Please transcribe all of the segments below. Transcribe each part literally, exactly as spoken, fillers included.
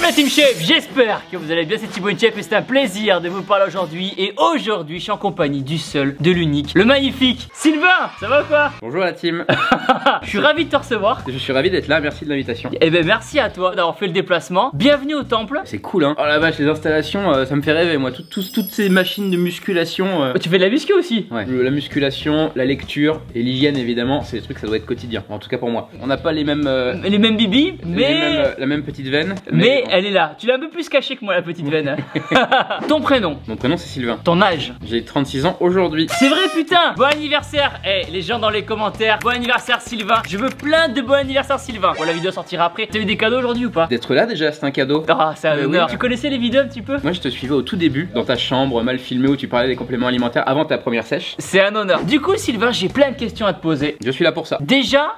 Salut la team chef, j'espère que vous allez bien, c'est Thibaut Chef et c'est un plaisir de vous parler aujourd'hui. Et aujourd'hui je suis en compagnie du seul, de l'unique, le magnifique Sylvain. Ça va ou quoi? Bonjour la team. Je suis ravi de te recevoir. Je suis ravi d'être là, merci de l'invitation. Et ben merci à toi d'avoir fait le déplacement. Bienvenue au temple. C'est cool hein. Oh la vache, les installations euh, ça me fait rêver moi, tout, tout, toutes ces machines de musculation euh... Tu fais de la muscu aussi? Ouais, la musculation, la lecture et l'hygiène évidemment, c'est des trucs ça doit être quotidien, en tout cas pour moi. On n'a pas les mêmes euh... Les mêmes bibis, mais... les mêmes, euh, la même petite veine. Mais, mais bon. Elle est là, tu l'as un peu plus caché que moi la petite veine. Ton prénom? Mon prénom c'est Sylvain. Ton âge? J'ai trente-six ans aujourd'hui. C'est vrai putain. Bon anniversaire. Eh hey, les gens dans les commentaires, bon anniversaire Sylvain. Je veux plein de bon anniversaire Sylvain. Bon la vidéo sortira après. T'as eu des cadeaux aujourd'hui ou pas? D'être là déjà c'est un cadeau. Ah c'est un honneur. Oui. Tu connaissais les vidéos un petit peu? Moi je te suivais au tout début, dans ta chambre mal filmée où tu parlais des compléments alimentaires avant ta première sèche. C'est un honneur. Du coup Sylvain j'ai plein de questions à te poser. Je suis là pour ça. Déjà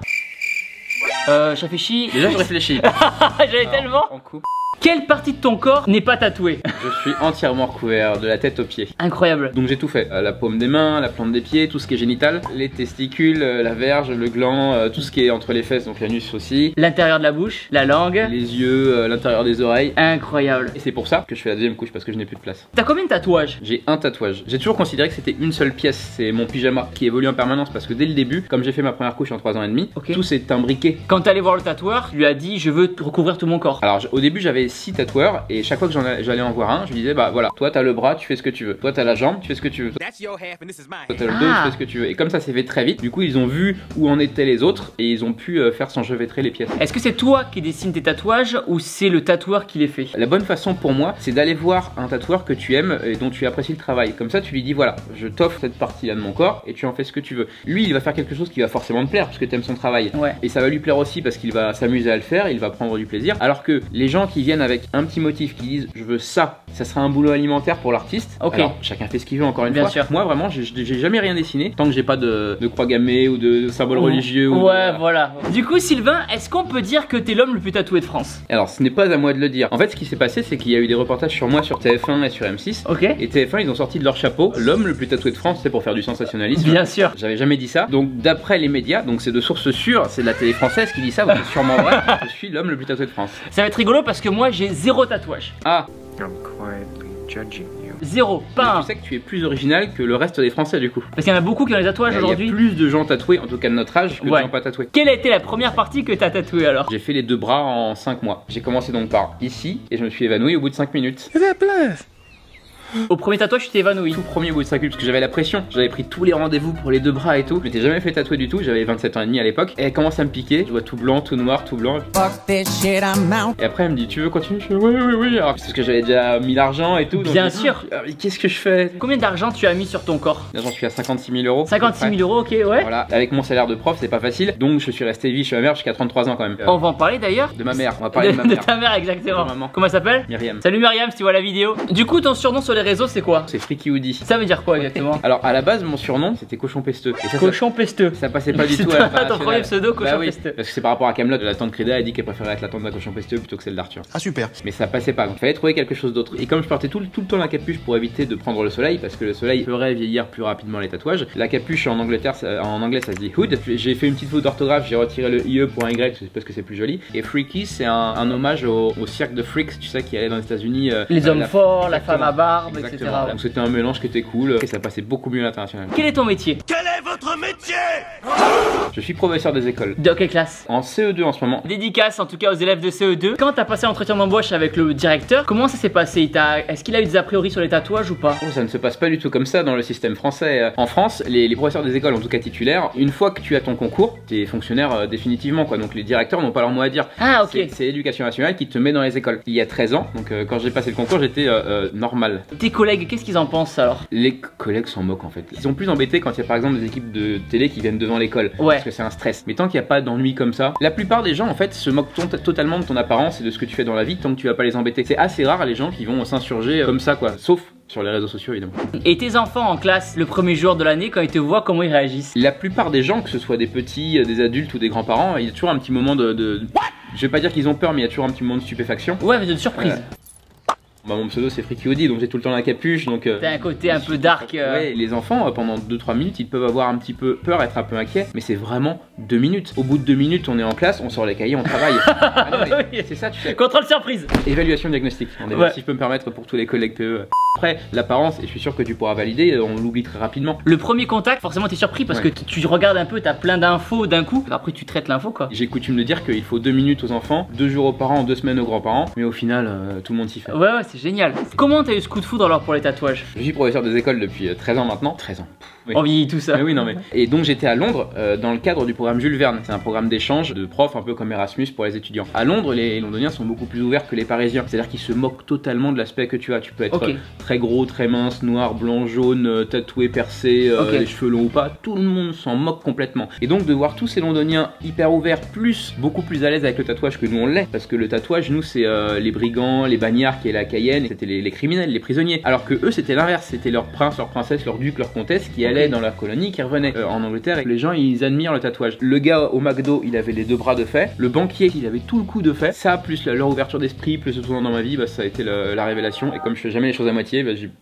Euh je réfléchis. Déjà je réfléchis. J'avais tellement. En coupe. Quelle partie de ton corps n'est pas tatouée? Je suis entièrement recouvert de la tête aux pieds. Incroyable. Donc j'ai tout fait, euh, la paume des mains, la plante des pieds, tout ce qui est génital, les testicules, euh, la verge, le gland, euh, tout ce qui est entre les fesses, donc l'anus aussi. L'intérieur de la bouche, la langue. Les yeux, euh, l'intérieur des oreilles. Incroyable. Et c'est pour ça que je fais la deuxième couche parce que je n'ai plus de place. T'as combien de tatouages? J'ai un tatouage. J'ai toujours considéré que c'était une seule pièce, c'est mon pyjama qui évolue en permanence parce que dès le début, comme j'ai fait ma première couche en trois ans et demi, okay. Tout s'est imbriqué. Quand t'es allé voir le tatoueur, tu lui as dit je veux recouvrir tout mon corps. Alors au début j'avais six tatoueurs et chaque fois que j'allais en voir un, je lui disais bah voilà, toi t'as le bras, tu fais ce que tu veux. Toi t'as la jambe, tu fais ce que tu veux. Toi t'as le dos, Ah. tu fais ce que tu veux. Et comme ça s'est fait très vite, du coup ils ont vu où en étaient les autres et ils ont pu euh, faire s'enchevêtrer les pièces. Est-ce que c'est toi qui dessines tes tatouages ou c'est le tatoueur qui les fait? La bonne façon pour moi, c'est d'aller voir un tatoueur que tu aimes et dont tu apprécies le travail. Comme ça, tu lui dis voilà, je t'offre cette partie-là de mon corps et tu en fais ce que tu veux. Lui, il va faire quelque chose qui va forcément te plaire parce que tu aimes son travail. Ouais. Et ça va lui plaire aussi parce qu'il va s'amuser à le faire, il va prendre du plaisir. Alors que les gens qui viennent avec un petit motif, qui disent je veux ça, ça sera un boulot alimentaire pour l'artiste. Ok. Alors, chacun fait ce qu'il veut encore une Bien fois. sûr. Moi, vraiment, j'ai jamais rien dessiné tant que j'ai pas de, de croix gammée ou de, de symbole religieux. Ou ouais, de... voilà. Du coup, Sylvain, est-ce qu'on peut dire que t'es l'homme le plus tatoué de France? Alors, ce n'est pas à moi de le dire. En fait, ce qui s'est passé, c'est qu'il y a eu des reportages sur moi sur T F un et sur M six. Ok. Et T F un, ils ont sorti de leur chapeau l'homme le plus tatoué de France, c'est pour faire du sensationnalisme. Bien sûr. J'avais jamais dit ça. Donc, d'après les médias, donc c'est de sources sûres, c'est de la télé française qui dit ça, donc c'est sûrement vrai. Je suis l'homme le plus tatoué de France. Ça va être rigolo parce que moi j'ai zéro tatouage. Ah. I'm quietly judging you. Zéro, pas un. Tu sais que tu es plus original que le reste des Français du coup. Parce qu'il y en a beaucoup qui ont des tatouages Il y a aujourd'hui. plus de gens tatoués, en tout cas de notre âge, que Ouais. de gens pas tatoués. Quelle a été la première partie que t'as tatouée alors? J'ai fait les deux bras en cinq mois. J'ai commencé donc par ici et je me suis évanoui au bout de cinq minutes. Au premier tatouage, tu t'es évanoui. Tout premier au bout de cinq minutes parce que j'avais la pression. J'avais pris tous les rendez-vous pour les deux bras et tout. Je m'étais jamais fait tatouer du tout. J'avais vingt-sept ans et demi à l'époque. Et elle commence à me piquer. Je vois tout blanc, tout noir, tout blanc. Et après elle me dit tu veux continuer? Je fais oui oui oui. Alors parce que j'avais déjà mis l'argent et tout. Donc Bien je dis, sûr. ah, mais qu'est-ce que je fais? Combien d'argent tu as mis sur ton corps? Là j'en suis à cinquante-six mille euros. cinquante-six mille euros, ok, ouais. Voilà. Avec mon salaire de prof c'est pas facile. Donc je suis resté vie chez ma mère jusqu'à trente-trois ans quand même. Euh, On va en parler d'ailleurs. De ma mère. On va parler de, De, ma mère. de ta mère, exactement. De maman. Comment elle s'appelle? Myriam. Salut Myriam, si tu vois la vidéo. Du coup, ton surnom sur les réseaux, c'est quoi? C'est Freaky Woody. Ça veut dire quoi exactement? Alors à la base mon surnom c'était Cochon Pesteux. Et ça, Cochon pesteux. ça, ça passait pas du C'est tout toi, à ton l'international. premier pseudo, Cochon Bah oui, Pesteux. parce que c'est par rapport à Camelot. La tante Créda a dit qu'elle préférait être la tante d'un Cochon Pesteux plutôt que celle d'Arthur. Ah super. Mais ça passait pas, donc il fallait trouver quelque chose d'autre. Et comme je portais tout, le- tout le temps la capuche pour éviter de prendre le soleil, parce que le soleil ferait vieillir plus rapidement les tatouages, la capuche en Angleterre, ça- en anglais ça se dit hood. J'ai fait une petite faute d'orthographe, j'ai retiré le I E pour un Y parce que c'est plus joli. Et Freaky c'est un, un hommage au, au cirque de Freaks, tu sais, qui allait dans les États-Unis. euh, Les euh, hommes la- forts, la Exactement. femme à barbe, Exactement. et cetera. Donc c'était un mélange qui était cool et ça passait beaucoup mieux à l'international. Quel est ton métier? Je suis professeur des écoles. De quelle classe? En C E deux en ce moment. Dédicace en tout cas aux élèves de C E deux. Quand t'as passé l'entretien d'embauche avec le directeur, comment ça s'est passé? Il t'a- Est-ce qu'il a eu des a priori sur les tatouages ou pas? Oh, ça ne se passe pas du tout comme ça dans le système français. Euh, En France, les, les professeurs des écoles, en tout cas titulaires, une fois que tu as ton concours, t'es fonctionnaire euh, définitivement quoi. Donc les directeurs n'ont pas leur mot à dire. Ah ok. C'est- C'est l'éducation nationale qui te met dans les écoles. Il y a treize ans, donc euh, quand j'ai passé le concours, j'étais euh, euh, normal. Tes collègues, qu'est-ce qu'ils en pensent alors? Les collègues s'en moquent en fait. Ils sont plus embêtés quand il y a par exemple des équipes de télé qui viennent devant l'école. Ouais. Parce que c'est un stress. Mais tant qu'il n'y a pas d'ennui comme ça, la plupart des gens en fait se moquent ton- totalement de ton apparence et de ce que tu fais dans la vie tant que tu vas pas les embêter. C'est assez rare les gens qui vont s'insurger euh, comme ça quoi. Sauf sur les réseaux sociaux évidemment. Et tes enfants en classe, le premier jour de l'année, quand ils te voient, comment ils réagissent? La plupart des gens, que ce soit des petits, euh, des adultes ou des grands-parents, il y a toujours un petit moment de... de... Je vais pas dire qu'ils ont peur, mais il y a toujours un petit moment de stupéfaction. Ouais, mais de surprise. Euh, Bah, mon pseudo c'est Freaky Woody, donc j'ai tout le temps la capuche, donc... Euh, T'as un côté un peu dark. Euh... Ouais, les enfants, euh, pendant deux trois minutes, ils peuvent avoir un petit peu peur, être un peu inquiets, mais c'est vraiment deux minutes. Au bout de deux minutes, on est en classe, on sort les cahiers, on travaille. Ah non, mais c'est ça, tu sais. Contrôle surprise. Évaluation diagnostique, Ouais. si je peux me permettre pour tous les collègues P E. Après, l'apparence, et je suis sûr que tu pourras valider, on l'oublie très rapidement. Le premier contact, forcément t'es surpris parce Ouais. que tu regardes un peu, t'as plein d'infos d'un coup, après tu traites l'info quoi. J'ai coutume de dire qu'il faut deux minutes aux enfants, deux jours aux parents, deux semaines aux grands-parents, mais au final, euh, tout le monde s'y fait. Ouais ouais, c'est génial. Comment t'as eu ce coup de foudre alors pour les tatouages? Je suis professeur des écoles depuis euh, treize ans maintenant. treize ans. Oui. On vieillit tout ça. Mais oui, non, mais. Et donc j'étais à Londres euh, dans le cadre du programme Jules Verne. C'est un programme d'échange de profs, un peu comme Erasmus pour les étudiants. À Londres, les Londoniens sont beaucoup plus ouverts que les Parisiens. C'est-à-dire qu'ils se moquent totalement de l'aspect que tu as. Tu peux être Ok. euh, très gros, très mince, noir, blanc, jaune, euh, tatoué, percé, euh, Ok. les cheveux longs ou pas. Tout le monde s'en moque complètement. Et donc de voir tous ces Londoniens hyper ouverts, plus beaucoup plus à l'aise avec le tatouage que nous on l'est. Parce que le tatouage, nous, c'est euh, les brigands, les bagnards qui est la Cayenne, c'était les, les criminels, les prisonniers. Alors que eux, c'était l'inverse. C'était leur prince, leur princesse, leur duc, leur comtesse qui allaient dans leur colonie, qui revenaient euh, en Angleterre, et les gens ils admirent le tatouage. Le gars au McDo il avait les deux bras de fait, le banquier il avait tout le cou de fait, ça plus la, leur ouverture d'esprit, plus ce tournant dans ma vie, bah, ça a été la, la révélation, et comme je fais jamais les choses à moitié, bah, j'ai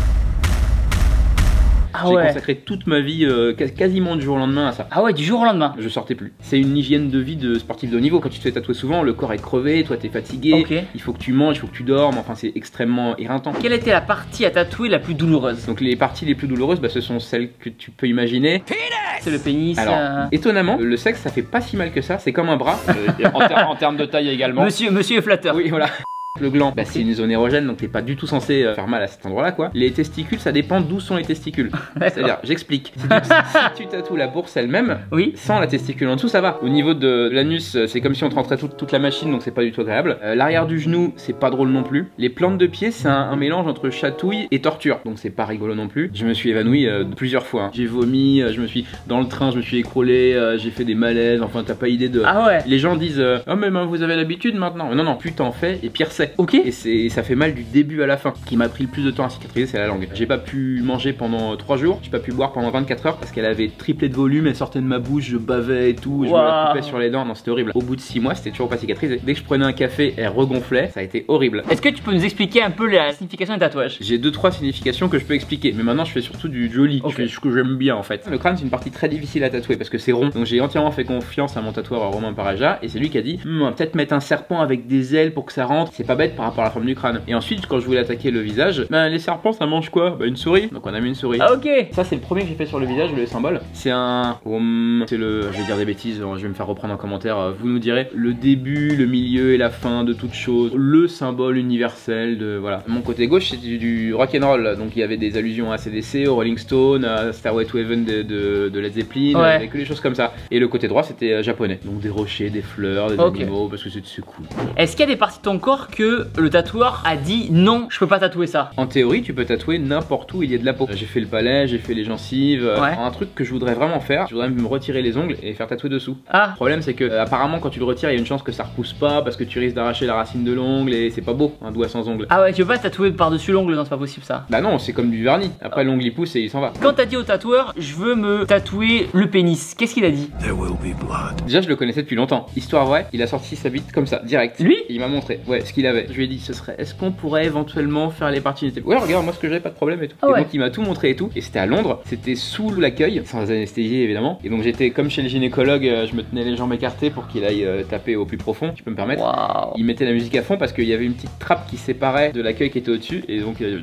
Ah j'ai ouais. consacré toute ma vie euh, quasiment du jour au lendemain à ça. Ah ouais, du jour au lendemain. Je sortais plus. C'est une hygiène de vie de sportif de haut niveau. Quand tu te fais tatouer souvent, le corps est crevé, toi t'es fatigué, Ok. il faut que tu manges, il faut que tu dormes, enfin c'est extrêmement éreintant. Quelle était la partie à tatouer la plus douloureuse? Donc les parties les plus douloureuses, bah, ce sont celles que tu peux imaginer. C'est le pénis. Alors, euh, étonnamment, le sexe ça fait pas si mal que ça, c'est comme un bras, euh, en, ter- en termes de taille également. Monsieur, monsieur est flatteur. Oui, voilà. Le gland, bah, c'est une zone érogène, donc t'es pas du tout censé euh, faire mal à cet endroit-là, quoi. Les testicules, ça dépend d'où sont les testicules. C'est-à-dire, j'explique. Si, tu- si tu tatoues la bourse elle-même, Oui. sans la testicule en dessous, ça va. Au niveau de l'anus, euh, c'est comme si on te rentrait toute, toute la machine, donc c'est pas du tout agréable. Euh, L'arrière du genou, c'est pas drôle non plus. Les plantes de pied, c'est un, un mélange entre chatouille et torture, donc c'est pas rigolo non plus. Je me suis évanoui euh, plusieurs fois. Hein. J'ai vomi, euh, je me suis dans le train, je me suis écroulé, euh, j'ai fait des malaises. Enfin, t'as pas idée de. Ah ouais. Les gens disent euh, oh mais ben, vous avez l'habitude maintenant. Non non, plus t'en fais et pire c'est. Ok. Et c'est ça fait mal du début à la fin. Ce qui m'a pris le plus de temps à cicatriser, c'est la langue. J'ai pas pu manger pendant trois jours, j'ai pas pu boire pendant vingt-quatre heures parce qu'elle avait triplé de volume, elle sortait de ma bouche, je bavais et tout, je me la Wow. coupais sur les dents, non c'était horrible. Au bout de six mois, c'était toujours pas cicatrisé. Dès que je prenais un café, elle regonflait, ça a été horrible. Est-ce que tu peux nous expliquer un peu la signification des tatouages? J'ai deux trois significations que je peux expliquer, mais maintenant je fais surtout du joli, Ok. je fais ce que j'aime bien en fait. Le crâne c'est une partie très difficile à tatouer parce que c'est rond, donc j'ai entièrement fait confiance à mon tatoueur Romain Paraja et c'est lui qui a dit hm, on va peut-être mettre un serpent avec des ailes pour que ça rentre, c'est pas bête par rapport à la forme du crâne. Et ensuite quand je voulais attaquer le visage, ben les serpents ça mange quoi? Bah une souris, donc on a mis une souris. Ah ok. Ça c'est le premier que j'ai fait sur le visage, le symbole. C'est un... Om. C'est le... Je vais dire des bêtises, je vais me faire reprendre en commentaire. Vous nous direz le début, le milieu et la fin de toute chose. Le symbole universel de... Voilà. Mon côté gauche c'était du, du rock'n'roll. Donc il y avait des allusions à A C D C, au Rolling Stone, à Stairway to Heaven de, de, de Led Zeppelin, Ouais. avec que des choses comme ça. Et le côté droit c'était euh, japonais. Donc des rochers, des fleurs, des Ok. animaux, parce que c'est c'est cool. Est-ce qu'il y a des parties de ton corps que le tatoueur a dit non, je peux pas tatouer ça? En théorie, tu peux tatouer n'importe où il y a de la peau. J'ai fait le palais, j'ai fait les gencives. euh, Ouais. Un truc que je voudrais vraiment faire, je voudrais me retirer les ongles et faire tatouer dessous. Ah. Le problème, c'est que euh, apparemment, quand tu le retires, il y a une chance que ça repousse pas parce que tu risques d'arracher la racine de l'ongle et c'est pas beau, un doigt sans ongle. Ah ouais, tu veux pas tatouer par-dessus l'ongle? Non, c'est pas possible ça. Bah non, c'est comme du vernis. Après, l'ongle il pousse et il s'en va. Quand t'as dit au tatoueur, je veux me tatouer le pénis, qu'est-ce qu'il a dit? Déjà, je le connaissais depuis longtemps. Histoire vraie, il a sorti sa bite comme ça, direct. Lui? Il m'a montré, ouais, ce qu'il avait. Je lui ai dit, ce serait, est-ce qu'on pourrait éventuellement faire les parties génitales? Ouais, regarde, moi ce que j'ai, pas de problème et tout. Ah et ouais. donc il m'a tout montré et tout. Et c'était à Londres, c'était sous l'accueil, sans anesthésie évidemment. Et donc j'étais comme chez le gynécologue, euh, je me tenais les jambes écartées pour qu'il aille euh, taper au plus profond, tu peux me permettre. Waouh. Il mettait la musique à fond parce qu'il y avait une petite trappe qui séparait de l'accueil qui était au-dessus. Et donc, euh,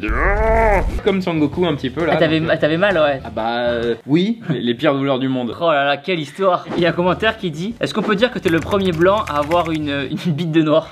comme Son Goku un petit peu là. Ah, t'avais donc, euh, ah, t'avais mal, ouais. ah bah euh, oui, les, les pires douleurs du monde. Oh là là, quelle histoire. Il y a un commentaire qui dit: est-ce qu'on peut dire que t'es le premier blanc à avoir une, une bite de noir?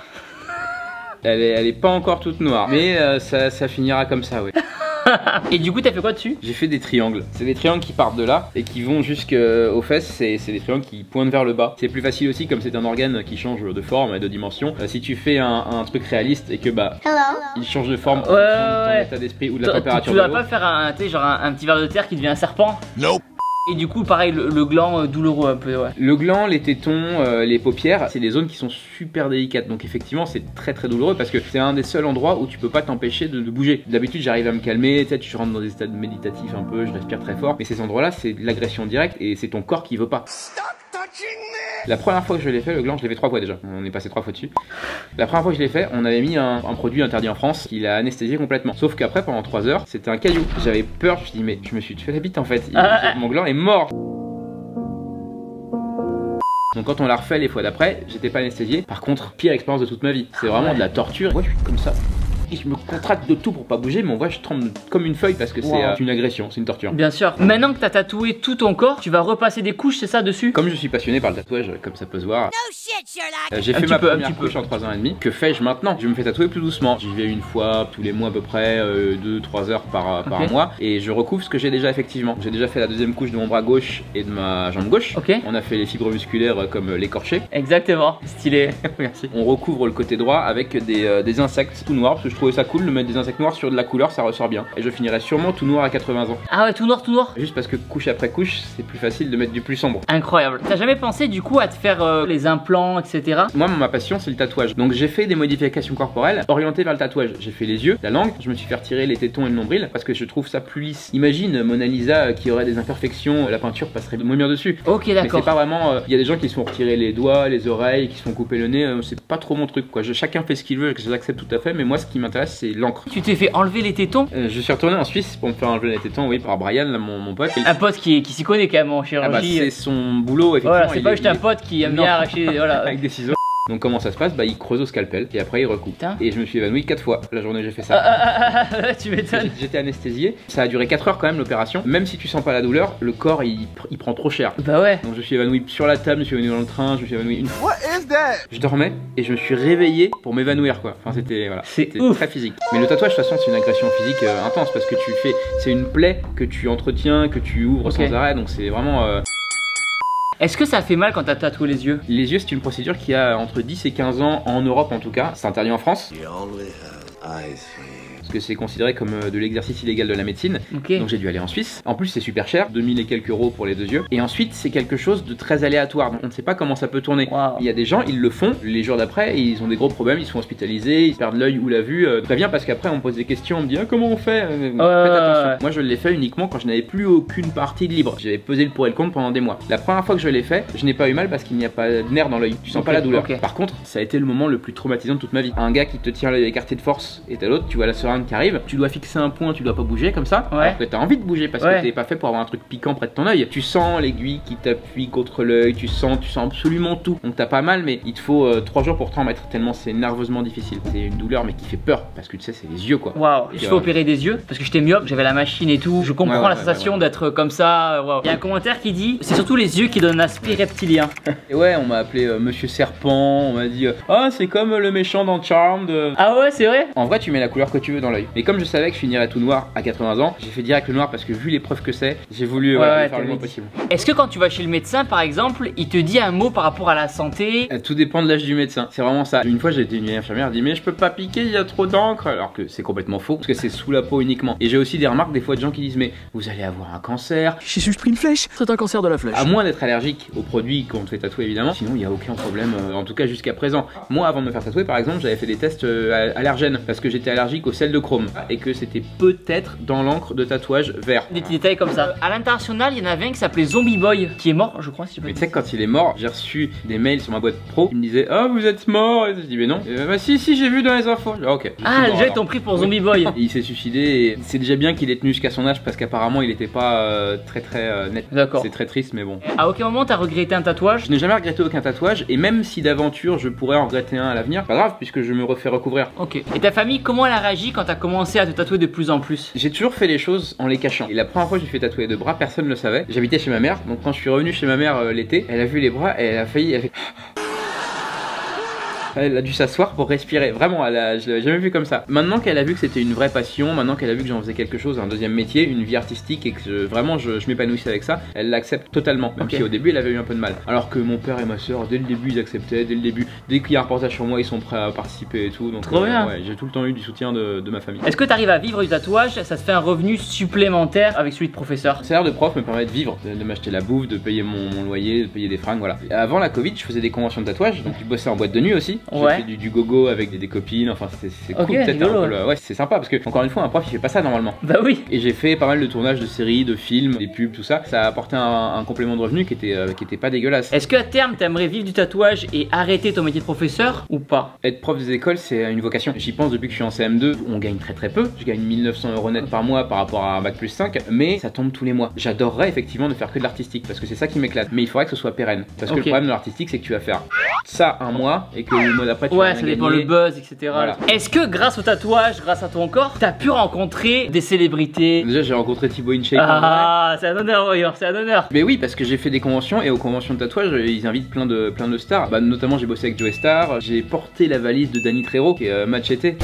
Elle est, elle est pas encore toute noire, mais euh, ça, ça finira comme ça, oui. Et du coup, t'as fait quoi dessus? J'ai fait des triangles. C'est des triangles qui partent de là et qui vont jusqu'aux fesses. C'est c'est des triangles qui pointent vers le bas. C'est plus facile aussi comme c'est un organe qui change de forme et de dimension. Euh, si tu fais un, un truc réaliste et que bah il change de forme en Ouais, fonction de ouais, ton ouais. état d'esprit ou de Tu- la température Tu de vas l'eau. pas faire un, tu sais, genre un, un petit ver de terre qui devient un serpent? Non. Et du coup, pareil, le, le gland euh, douloureux un peu, ouais. Le gland, les tétons, euh, les paupières, c'est des zones qui sont super délicates. Donc effectivement, c'est très très douloureux parce que c'est un des seuls endroits où tu peux pas t'empêcher de, de bouger. D'habitude, j'arrive à me calmer, tu sais, tu rentres dans des états méditatifs un peu, je respire très fort. Mais ces endroits-là, c'est de l'agression directe et c'est ton corps qui veut pas. Stop touching me! La première fois que je l'ai fait, le gland, je l'ai fait trois fois déjà. On est passé trois fois dessus. La première fois que je l'ai fait, on avait mis un, un produit interdit en France qui l'a anesthésié complètement. Sauf qu'après, pendant trois heures, c'était un caillou. J'avais peur, je me suis dit, mais je me suis fait la bite en fait. Il, ah, mon gland est mort. Donc quand on l'a refait les fois d'après, j'étais pas anesthésié. Par contre, pire expérience de toute ma vie. C'est vraiment de la torture. Moi, je suis comme ça. Et je me contracte de tout pour pas bouger, mais en vrai je tremble comme une feuille parce que c'est wow. euh, une agression, c'est une torture. Bien sûr. Maintenant que t'as tatoué tout ton corps, tu vas repasser des couches, c'est ça dessus? Comme je suis passionné par le tatouage, comme ça peut se voir, No shit, Sherlock. euh, j'ai fait ma peu, première couche en trois ans et demi. Que fais-je maintenant? Je me fais tatouer plus doucement. J'y vais une fois tous les mois à peu près, euh, deux trois heures par, par okay. mois. Et je recouvre ce que j'ai déjà effectivement. J'ai déjà fait la deuxième couche de mon bras gauche et de ma jambe gauche. Okay. On a fait les fibres musculaires euh, comme l'écorché. Exactement, stylé. Merci. On recouvre le côté droit avec des, euh, des insectes tout noirs parce que je trouvais ça cool de mettre des insectes noirs sur de la couleur, ça ressort bien. Et je finirai sûrement tout noir à quatre-vingts ans. Ah ouais, tout noir, tout noir. Juste parce que couche après couche, c'est plus facile de mettre du plus sombre. Incroyable. T'as jamais pensé du coup à te faire euh, les implants, et cetera. Moi, ma passion, c'est le tatouage. Donc j'ai fait des modifications corporelles orientées vers le tatouage. J'ai fait les yeux, la langue, je me suis fait retirer les tétons et le nombril parce que je trouve ça plus lisse. Imagine Mona Lisa qui aurait des imperfections, la peinture passerait moins bien dessus. Ok, d'accord. Mais c'est pas vraiment. Il euh, y a des gens qui se font retirer les doigts, les oreilles, qui se font couper le nez. Euh, c'est pas trop mon truc quoi. Je, chacun fait ce qu'il veut, je l'accepte tout à fait. Mais moi, ce qui m'intéresse, c'est l'encre. Tu t'es fait enlever les tétons? euh, Je suis retourné en Suisse pour me faire enlever les tétons, oui, par Brian, là, mon, mon pote. Un pote qui, qui s'y connaît quand même en chirurgie. Ah bah, c'est son boulot, effectivement. Voilà, c'est pas juste un pote qui aime bien arracher. Voilà. Avec des ciseaux. Donc comment ça se passe? Bah il creuse au scalpel et après il recoupe. Putain. Et je me suis évanoui quatre fois la journée où j'ai fait ça. Ah, ah, ah, ah, tu m'étonnes. J'étais anesthésié. Ça a duré quatre heures quand même l'opération. Même si tu sens pas la douleur, le corps il, il prend trop cher. Bah ouais. Donc je me suis évanoui sur la table, je me suis évanoui dans le train, je me suis évanoui une fois. What is that? Je dormais et je me suis réveillé pour m'évanouir quoi. Enfin c'était voilà. C'est très physique. Mais le tatouage de toute façon c'est une agression physique euh, intense parce que tu fais, c'est une plaie que tu entretiens, que tu ouvres okay. sans arrêt. Donc c'est vraiment. Euh... Est-ce que ça fait mal quand t'as tatoué les yeux? Les yeux, c'est une procédure qui a entre dix et quinze ans en Europe en tout cas. C'est interdit en France. Parce que c'est considéré comme de l'exercice illégal de la médecine. Okay. Donc j'ai dû aller en Suisse. En plus c'est super cher, deux mille et quelques euros pour les deux yeux. Et ensuite c'est quelque chose de très aléatoire. Donc on ne sait pas comment ça peut tourner. Wow. Il y a des gens, ils le font les jours d'après et ils ont des gros problèmes, ils sont hospitalisés, ils perdent l'œil ou la vue. Euh, très bien parce qu'après on me pose des questions, on me dit ah, comment on fait euh, euh, Faites attention. Moi je l'ai fait uniquement quand je n'avais plus aucune partie de libre. J'avais pesé le pour et le contre pendant des mois. La première fois que je l'ai fait, je n'ai pas eu mal parce qu'il n'y a pas de nerf dans l'œil. Tu sens okay, pas la douleur. Okay. Par contre, ça a été le moment le plus traumatisant de toute ma vie. Un gars qui te tient l'œil écarté de force et t'as l'autre, tu vois la seringue qui arrive, tu dois fixer un point, tu dois pas bouger comme ça. Ouais. Alors que t'as envie de bouger parce ouais. que t'es pas fait pour avoir un truc piquant près de ton œil. Tu sens l'aiguille qui t'appuie contre l'œil, tu sens, tu sens absolument tout. Donc t'as pas mal, mais il te faut euh, trois jours pour t'en remettre tellement c'est nerveusement difficile. C'est une douleur mais qui fait peur parce que tu sais c'est les yeux quoi. Waouh. Je fais euh... opérer des yeux parce que j'étais myope, j'avais la machine et tout. Je comprends ouais, ouais, la sensation ouais, ouais. d'être comme ça. Wow. Il y a un commentaire qui dit c'est surtout les yeux qui donnent un aspect reptilien. Et ouais, on m'a appelé euh, Monsieur Serpent. On m'a dit ah euh, c'est comme le méchant dans Charmed. Ah ouais c'est vrai. En vrai tu mets la couleur que tu veux dans l'œil. Mais comme je savais que je finirais tout noir à quatre-vingts ans, j'ai fait direct le noir parce que vu les preuves que c'est, j'ai voulu ouais, ouais, ouais, faire le moins possible. Est-ce que quand tu vas chez le médecin par exemple, il te dit un mot par rapport à la santé? Tout dépend de l'âge du médecin, c'est vraiment ça. Une fois j'ai été une vieille infirmière, elle dit mais je peux pas piquer, il y a trop d'encre. Alors que c'est complètement faux parce que c'est sous la peau uniquement. Et j'ai aussi des remarques des fois de gens qui disent mais vous allez avoir un cancer. J'ai juste pris une flèche, c'est un cancer de la flèche. À moins d'être allergique aux produits qu'on te fait tatouer évidemment, sinon il n'y a aucun problème, euh, en tout cas jusqu'à présent. Moi avant de me faire tatouer par exemple, j'avais fait des tests euh, allergènes parce que j'étais allergique au sel de chrome et que c'était peut-être dans l'encre de tatouage vert. Des petits détails comme ça. À l'international, il y en avait un qui s'appelait Zombie Boy qui est mort, je crois. Si je peux mais tu sais que quand il est mort, j'ai reçu des mails sur ma boîte pro qui me disaient ah oh, vous êtes mort. Et je dis mais non. Et bah si si j'ai vu dans les infos. Ah, ok. Ah déjà ils t'ont pris pour Zombie Boy. Et il s'est suicidé. Et c'est déjà bien qu'il ait tenu jusqu'à son âge parce qu'apparemment il était pas euh, très très euh, net. D'accord. C'est très triste mais bon. À aucun moment t'as regretté un tatouage? Je n'ai jamais regretté aucun tatouage et même si d'aventure je pourrais en regretter un à l'avenir, pas grave puisque je me refais recouvrir. Ok. Et ta famille comment elle a réagi quand t'as commencé à te tatouer de plus en plus? J'ai toujours fait les choses en les cachant. Et la première fois que j'ai fait tatouer deux bras, personne ne le savait. J'habitais chez ma mère, donc quand je suis revenu chez ma mère euh, l'été, elle a vu les bras et elle a failli, elle a fait... Elle a dû s'asseoir pour respirer. Vraiment, elle a, je l'avais jamais vu comme ça. Maintenant qu'elle a vu que c'était une vraie passion, maintenant qu'elle a vu que j'en faisais quelque chose, un deuxième métier, une vie artistique et que je, vraiment je, je m'épanouissais avec ça, elle l'accepte totalement. Même okay. si au début elle avait eu un peu de mal. Alors que mon père et ma soeur, dès le début ils acceptaient, dès le début, dès qu'il y a un reportage sur moi, ils sont prêts à participer et tout. Donc trop euh, bien. Ouais, j'ai tout le temps eu du soutien de, de ma famille. Est-ce que tu arrives à vivre du tatouage? Ça te fait un revenu supplémentaire avec celui de professeur? Le salaire de prof me permet de vivre, de, de m'acheter la bouffe, de payer mon, mon loyer, de payer des fringues, voilà. Et avant la Covid, je faisais des conventions de tatouage, donc je bossais en boîte de nuit aussi. J'ai Ouais. fait du, du gogo avec des, des copines, enfin c'est c'est Ok, cool peut-être un rigolo, peu le- ouais c'est sympa parce que encore une fois un prof il fait pas ça normalement. Bah oui. Et j'ai fait pas mal de tournages de séries, de films, des pubs, tout ça. Ça a apporté un, un complément de revenu qui était, euh, qui était pas dégueulasse. Est-ce qu'à terme t'aimerais vivre du tatouage et arrêter ton métier de professeur ou pas? Être prof des écoles, c'est une vocation. J'y pense depuis que je suis en C M deux. On gagne très très peu. Je gagne mille neuf cents euros net par mois par rapport à un bac plus cinq, mais ça tombe tous les mois. J'adorerais effectivement de faire que de l'artistique parce que c'est ça qui m'éclate. Mais il faudrait que ce soit pérenne. Parce que Ok. le problème de l'artistique, c'est que tu vas faire ça un mois et que le mois d'après, tu vas Ouais, rien ça dépend gagner. le buzz, et cetera. Voilà. Est-ce que grâce au tatouage, grâce à ton corps, t'as pu rencontrer des célébrités? Déjà, j'ai rencontré Thibaut InShape. Ah, c'est un honneur, voyons, c'est un honneur. Mais oui, parce que j'ai fait des conventions et aux conventions de tatouage, ils invitent plein de, plein de stars. Bah, notamment, j'ai bossé avec Joe Star, j'ai porté la valise de Danny Trejo qui est euh, Machete.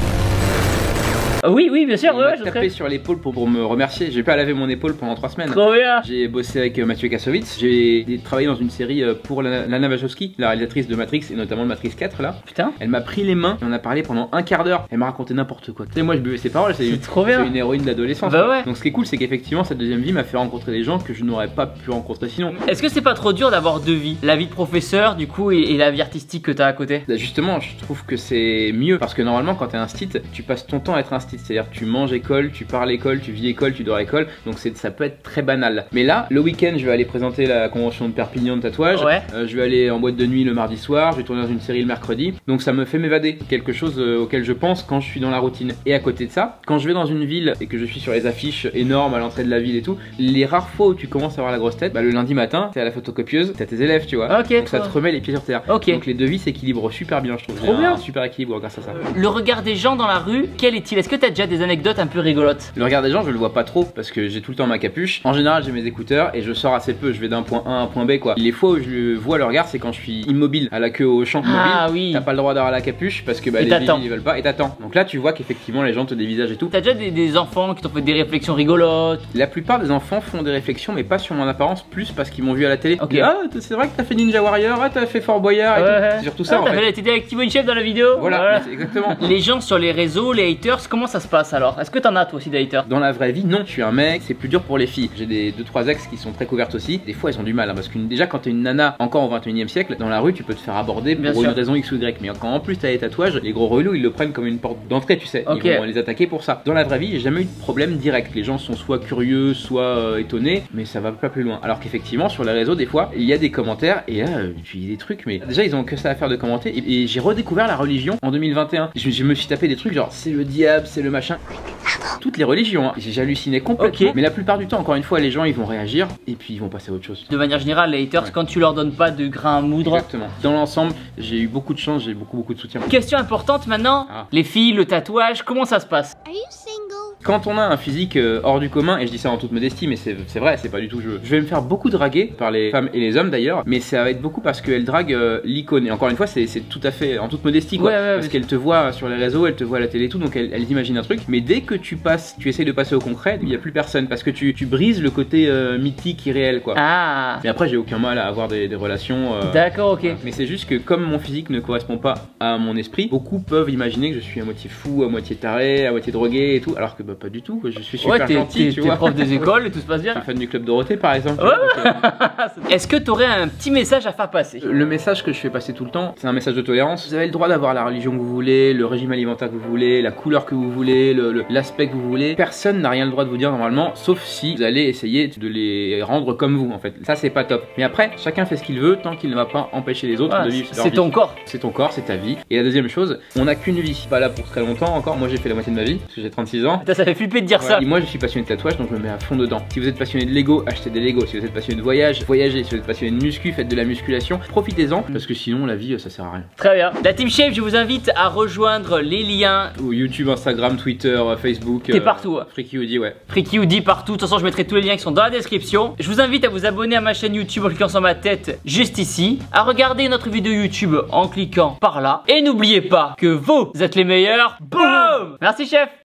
Ah oui, oui, bien sûr, Il ouais, m'a je tapé serais. sur l'épaule pour, pour me remercier. J'ai pas lavé mon épaule pendant trois semaines. Trop bien. J'ai bossé avec euh, Mathieu Kassovitz, j'ai travaillé dans une série euh, pour Lana Lana Wachowski, la réalisatrice de Matrix et notamment de Matrix quatre là. Putain. Elle m'a pris les mains, et on a parlé pendant un quart d'heure. Elle m'a raconté n'importe quoi. Tu sais, moi je buvais ses paroles, c'est C'est trop bien. une héroïne d'adolescence. Bah quoi. ouais. Donc ce qui est cool, c'est qu'effectivement cette deuxième vie m'a fait rencontrer des gens que je n'aurais pas pu rencontrer sinon. Est-ce que c'est pas trop dur d'avoir deux vies? La vie de professeur, du coup, et, et la vie artistique que t'as à côté? Là, justement, je trouve que c'est mieux parce que normalement, quand t'es un stit, tu passes ton temps à être un stit, c'est-à-dire que tu manges école, tu parles école, tu vis école, tu dors école, donc c'est ça peut être très banal. Mais là, le week-end, je vais aller présenter la convention de Perpignan de tatouage. Ouais. Euh, je vais aller en boîte de nuit le mardi soir, je vais tourner dans une série le mercredi, donc ça me fait m'évader, quelque chose euh, auquel je pense quand je suis dans la routine. Et à côté de ça, quand je vais dans une ville et que je suis sur les affiches énormes à l'entrée de la ville et tout, les rares fois où tu commences à avoir la grosse tête, bah, le lundi matin, t'es à la photocopieuse, t'as tes élèves, tu vois. Ok, Donc ça trop- te remet les pieds sur terre. Ok. Donc les devis s'équilibrent super bien, je trouve. Trop J'ai bien. un super équilibre grâce à ça. Le regard des gens dans la rue, quel est-il? Est-ce que t'as déjà des anecdotes un peu rigolotes? Le regard des gens, je le vois pas trop parce que j'ai tout le temps ma capuche. En général, j'ai mes écouteurs et je sors assez peu. Je vais d'un point A à un point B quoi. Les fois où je vois le regard, c'est quand je suis immobile à la queue au champ Ah mobile. oui. T'as pas le droit d'avoir la capuche parce que bah, Et les t'attends. vigiles ils veulent pas et t'attends. Donc là, tu vois qu'effectivement les gens te dévisagent et tout. T'as déjà des, des enfants qui t'ont fait des réflexions rigolotes? La plupart des enfants font des réflexions, mais pas sur mon apparence, plus parce qu'ils m'ont vu à la télé. Ok. Ils disent, ah, c'est vrai que t'as fait Ninja Warrior, ah, t'as fait Fort Boyard et Ouais, tout. ouais. C'est surtout ça Ah, en t'as fait. fait- t'étais avec Thibaut InShape dans la vidéo? Voilà, c'est exactement. Les gens sur les réseaux, les haters, comment ça se passe alors? Est-ce que t'en as toi aussi des haters? Dans la vraie vie, non, je suis un mec, c'est plus dur pour les filles. J'ai des deux trois ex qui sont très couvertes aussi. Des fois, elles ont du mal hein, parce que déjà quand t'es une nana encore au vingt et unième siècle, dans la rue, tu peux te faire aborder Bien pour sûr. une raison X ou Y. Mais quand en plus t'as les tatouages, les gros relous, ils le prennent comme une porte d'entrée, tu sais. Ok. Ils vont les attaquer pour ça. Dans la vraie vie, j'ai jamais eu de problème direct. Les gens sont soit curieux, soit euh, étonnés, mais ça va pas plus loin. Alors qu'effectivement, sur les réseaux, des fois, il y a des commentaires et là, euh, tu dis des trucs, mais déjà ils ont que ça à faire de commenter. Et, et j'ai redécouvert la religion en deux mille vingt et un. Je, je me suis tapé des trucs genre c'est le diable, c'est le machin. Toutes les religions, hein. J'ai halluciné complètement. Ok. Mais la plupart du temps, encore une fois, les gens ils vont réagir et puis ils vont passer à autre chose. De manière générale, les haters, Ouais. quand tu leur donnes pas de grain à moudre. Exactement. Dans l'ensemble, j'ai eu beaucoup de chance, j'ai beaucoup beaucoup de soutien. Question importante maintenant, Ah. les filles, le tatouage, comment ça se passe? Are you single? Quand on a un physique euh, hors du commun, et je dis ça en toute modestie, mais c'est c'est vrai, c'est pas du tout jeu. Je vais me faire beaucoup draguer par les femmes et les hommes d'ailleurs, mais ça va être beaucoup parce qu'elles draguent euh, l'icône. Et encore une fois, c'est c'est tout à fait en toute modestie quoi. Ouais, ouais, parce ouais. qu'elles te voient sur les réseaux, elles te voient à la télé et tout, donc elles, elles imaginent un truc. Mais dès que tu passes, tu essayes de passer au concret, il y a plus personne parce que tu, tu brises le côté euh, mythique, irréel quoi. Ah, Mais après, j'ai aucun mal à avoir des, des relations. euh, d'accord, ok. Mais c'est juste que comme mon physique ne correspond pas à mon esprit, beaucoup peuvent imaginer que je suis à moitié fou, à moitié taré, à moitié drogué et tout, alors que bah pas du tout, quoi. Je suis super Ouais, t'es gentil, t'es- tu t'es vois. prof des écoles et tout se passe Je suis bien. fan du club Dorothée par exemple. Ouais. Donc, euh, Est-ce que t'aurais un petit message à faire passer? le message que je fais passer tout le temps, c'est un message de tolérance. Vous avez le droit d'avoir la religion que vous voulez, le régime alimentaire que vous voulez, la couleur que vous voulez, le- le- l'aspect que vous voulez. Personne n'a rien le droit de vous dire normalement, sauf si vous allez essayer de les rendre comme vous en fait. Ça c'est pas top. Mais après, chacun fait ce qu'il veut tant qu'il ne va pas empêcher les autres Ouais, de vivre leur c'est vie. ton corps. C'est ton corps, c'est ta vie. Et la deuxième chose, on n'a qu'une vie. Pas là pour très longtemps encore. Moi j'ai fait la moitié de ma vie, parce que j'ai trente-six ans. Putain, ça fait flipper de dire Voilà. ça. Et moi je suis passionné de tatouage donc je me mets à fond dedans. Si vous êtes passionné de Lego, achetez des Lego. Si vous êtes passionné de voyage, voyagez. Si vous êtes passionné de muscu, faites de la musculation. Profitez-en parce que sinon la vie ça sert à rien. Très bien. La Team Shape, je vous invite à rejoindre les liens. Ou YouTube, Instagram, Twitter, Facebook. T'es partout, ouais. Freaky Woody, ouais. Freaky Woody partout. De toute façon, je mettrai tous les liens qui sont dans la description. Je vous invite à vous abonner à ma chaîne YouTube en cliquant sur ma tête juste ici. À regarder notre vidéo YouTube en cliquant par là. Et n'oubliez pas que vous êtes les meilleurs. Boum! Merci, chef.